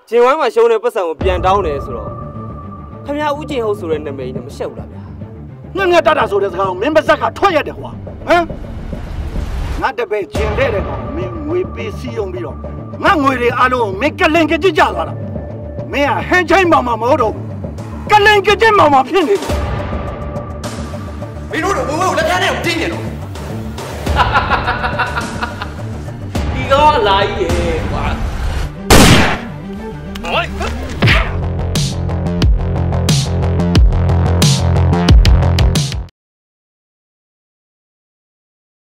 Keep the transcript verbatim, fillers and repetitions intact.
ကျင်ဝိုင်းမှာရှုံးတဲ့ပတ်စံကိုပြန်တောင်းတယ်ဆိုတော့ခင်ဗျာဦးကျင်ဟုတ်ဆိုတဲ့နာမည်နဲ့မရှက်ဘူးလားဗျာညံ့ညံ့တတာဆိုတဲ့စကားကိုမင်းပါဇက်ကထွက်ရတယ်ကွာဟမ်ငါတပည့်ကျင်တဲ့တဲ့ကောင်မင်းငွေပေးစီးအောင်ပြီးတော့ငါငွေတွေအားလုံးမင်းကလင်ကကြစ်ကြသွားတာမင်းကဟန်ချိုင်းမောင်မမဟုတ်တော့ကလင်ကကြစ်မောင်မဖြစ်နေတယ်မင်းတို့တော့ဘိုးဘိုးလက်ထက်နဲ့တင်းနေတော့ဒီကောင်လာကြီးရေကွာဟို